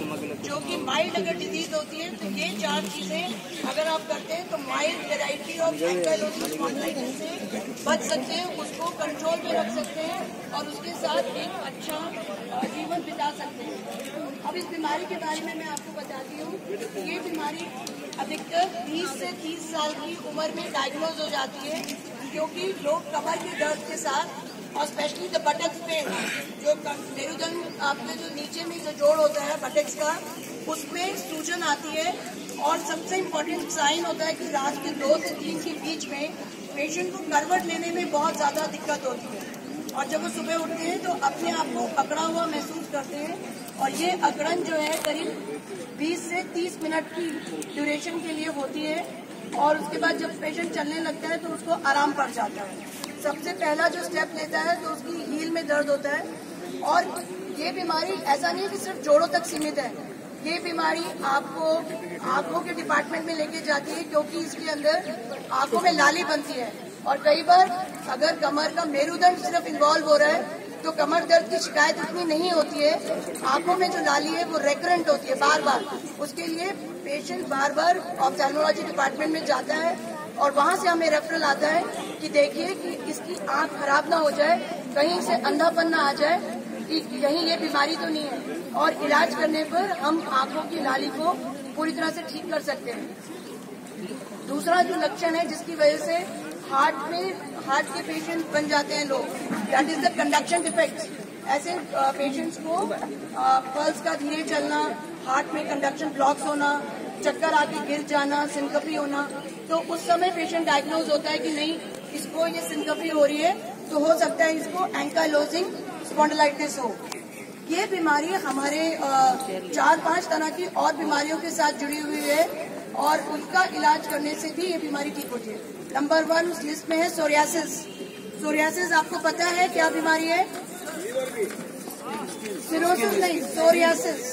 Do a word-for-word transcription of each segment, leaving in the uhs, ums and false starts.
जो कि माइल्ड अगर डिजीज होती है तो ये चार चीजें अगर आप करते हैं तो mild variety of ankylosis spondylitis से बच सकते हैं, उसको कंट्रोल में रख सकते हैं और उसके साथ एक अच्छा जीवन बिता सकते हैं। अब इस बीमारी के बारे में मैं आपको बताती हूँ। ये बीमारी अधिकतर बीस से तीस साल की उम्र में डायग्नोज हो जाती है, क्योंकि लोग कमर के दर्द के साथ और स्पेशली द बटक्स पेन, जो मेरुदंड आपके जो नीचे में जो जोड़ होता है बटक्स का, उसमें सूजन आती है। और सबसे इम्पोर्टेंट साइन होता है कि रात के दो से तीन के बीच में पेशेंट को करवट लेने में बहुत ज़्यादा दिक्कत होती है और जब वो सुबह उठते हैं तो अपने आप को अकड़ा हुआ महसूस करते हैं। और ये अकड़न जो है करीब बीस से तीस मिनट की ड्यूरेशन के लिए होती है और उसके बाद जब पेशेंट चलने लगता है तो उसको आराम पड़ जाता है। सबसे पहला जो स्टेप लेता है तो उसकी हील में दर्द होता है। और ये बीमारी ऐसा नहीं है कि सिर्फ जोड़ों तक सीमित है, ये बीमारी आपको आंखों के डिपार्टमेंट में लेके जाती है, क्योंकि इसके अंदर आंखों में लाली बनती है। और कई बार अगर कमर का मेरुदंड सिर्फ इन्वॉल्व हो रहा है तो कमर दर्द की शिकायत इतनी नहीं होती है, आंखों में जो लाली है वो रेकरेंट होती है बार बार। उसके लिए पेशेंट बार बार ऑप्थेल्मोलॉजी डिपार्टमेंट में जाता है और वहाँ से हमें रेफरल आता है कि देखिए कि इसकी आंख खराब ना हो जाए, कहीं से अंधापन ना आ जाए, कि यही ये बीमारी तो नहीं है। और इलाज करने पर हम आंखों की लाली को पूरी तरह से ठीक कर सकते हैं। दूसरा जो लक्षण है जिसकी वजह से हार्ट में हार्ट के पेशेंट बन जाते हैं लोग, that is the conduction defects. ऐसे पेशेंट्स को पल्स का धीरे चलना, हार्ट में कंडक्शन ब्लॉक्स होना, चक्कर आके गिर जाना, सिनकपी होना, तो उस समय पेशेंट डायग्नोज होता है कि नहीं इसको ये सिनकपी हो रही है, तो हो सकता है इसको एंकाइलोजिंग स्पॉन्डिलाइटिस हो। ये बीमारी हमारे चार पांच तरह की और बीमारियों के साथ जुड़ी हुई है और उनका इलाज करने से भी ये बीमारी ठीक होती है। नंबर वन उस लिस्ट में है सोरियासिस। सोरियासिस आपको पता है क्या बीमारी है? सिरोसिस नहीं, psoriasis.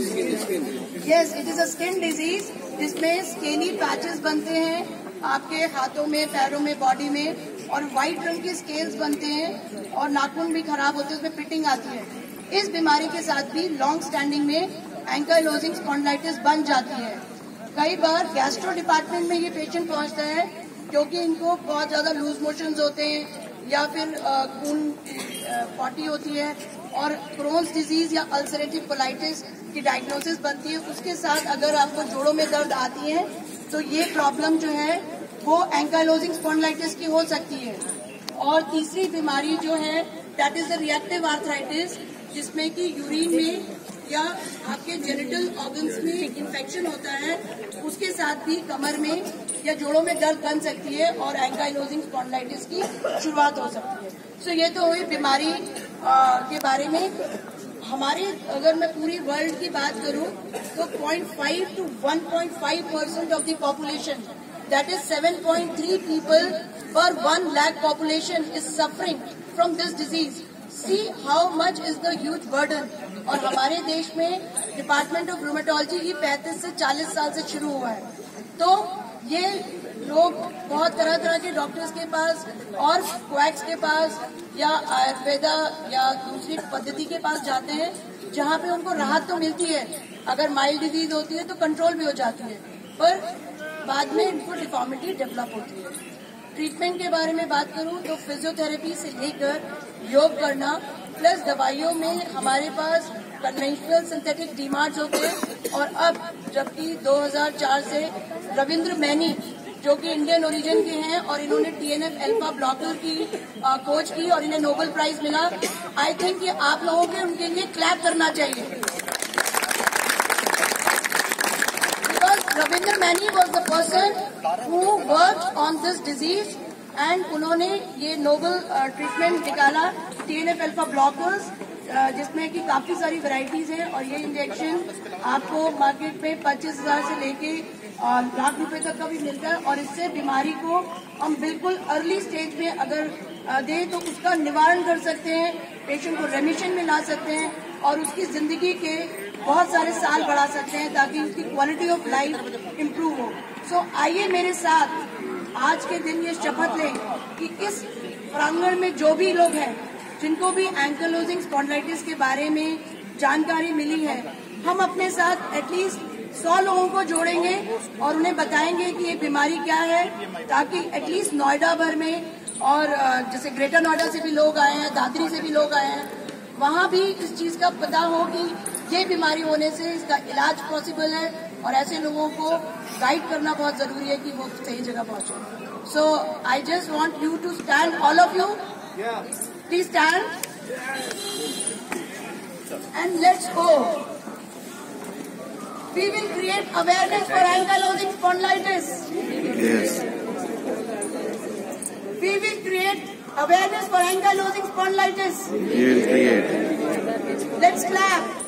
Yes, it is a skin disease जिसमें स्केनी पैचेस बनते हैं आपके हाथों में, पैरों में, बॉडी में, और व्हाइट रंग के स्केल्स बनते हैं और नाखून भी खराब होते हैं, उसमें पिटिंग आती है। इस बीमारी के साथ भी लॉन्ग स्टैंडिंग में एंकाइलोजिंग स्पॉन्डिलाइटिस बन जाती है। कई बार गैस्ट्रो डिपार्टमेंट में ये पेशेंट पहुंचता है क्योंकि इनको बहुत ज्यादा लूज मोशंस होते हैं या फिर खून पॉटी होती है और क्रोन्स डिजीज या अल्सरेटिव कोलाइटिस की डायग्नोसिस बनती है। उसके साथ अगर आपको जोड़ों में दर्द आती है तो ये प्रॉब्लम जो है वो एंकाइलोजिंग स्पॉन्डिलाइटिस की हो सकती है। और तीसरी बीमारी जो है that is the reactive arthritis, जिसमें कि यूरिन में या आपके जेनिटल ऑर्गन्स में इन्फेक्शन होता है, उसके साथ भी कमर में या जोड़ों में दर्द बन सकती है और एंकाइलोजिंग स्पॉन्डिलाइटिस की शुरुआत हो सकती है। सो so, ये तो हुई बीमारी आ, के बारे में। हमारे अगर मैं पूरी वर्ल्ड की बात करूं तो zero point five to one point five percent of the population, that is seven point three people per one lakh population is suffering from this disease. See how much is the huge burden. और हमारे देश में department of rheumatology ही पैंतीस से चालीस साल से शुरू हुआ है। तो ये लोग बहुत तरह तरह के डॉक्टर्स के पास और क्वैक्स के पास या आयुर्वेदा या दूसरी पद्धति के पास जाते हैं, जहाँ पे उनको राहत तो मिलती है, अगर माइल्ड डिजीज होती है तो कंट्रोल भी हो जाती है, पर बाद में इनको डिफॉर्मिटी डेवलप होती है। ट्रीटमेंट के बारे में बात करूं तो फिजियोथेरेपी से लेकर योग करना प्लस दवाइयों में हमारे पास कन्वेंशनल सिंथेटिक डीमार्ट्स होते हैं। और अब जबकि दो हज़ार चार से रविंद्र मैनी जो कि इंडियन ओरिजिन के हैं और इन्होंने टीएनएफ अल्फा ब्लॉकर की खोज की और इन्हें नोबेल प्राइज मिला। आई थिंक ये आप लोगों के उनके लिए क्लैप करना चाहिए, because Ravinder Maini was the person who worked on this disease and उन्होंने ये नोबेल ट्रीटमेंट निकाला टीएनएफ अल्फा ब्लॉकर्स, जिसमें कि काफी सारी वैरायटीज हैं और ये इंजेक्शन आपको मार्केट में पच्चीस हजार से लेके लाख रुपए तक का भी मिलता है। और इससे बीमारी को हम बिल्कुल अर्ली स्टेज में अगर दें तो उसका निवारण कर सकते हैं, पेशेंट को रेमिशन में ला सकते हैं और उसकी जिंदगी के बहुत सारे साल बढ़ा सकते हैं ताकि उसकी क्वालिटी ऑफ लाइफ इम्प्रूव हो। सो so, आइए मेरे साथ आज के दिन ये शपथ लें कि इस प्रांगण में जो भी लोग हैं जिनको भी एंकाइलोजिंग स्पॉन्डिलाइटिस के बारे में जानकारी मिली है, हम अपने साथ एटलीस्ट सौ लोगों को जोड़ेंगे और उन्हें बताएंगे कि ये बीमारी क्या है, ताकि एटलीस्ट नोएडा भर में और जैसे ग्रेटर नोएडा से भी लोग आए हैं, दादरी से भी लोग आए हैं, वहाँ भी इस चीज का पता हो कि ये बीमारी होने से इसका इलाज पॉसिबल है, और ऐसे लोगों को गाइड करना बहुत जरूरी है कि वो सही जगह पहुंचे। So I just want you to stand, all of you please stand and let's go. We will create awareness for ankylosing spondylitis. Yes. We will create awareness for ankylosing spondylitis. We will create. Let's clap.